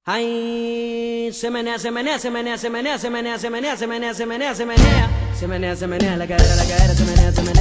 Ay, se menea, se menea, se menea, se menea, se menea, se menea, se menea, se menea, se menea, se menea, se menea, la cadera, se menea, se menea.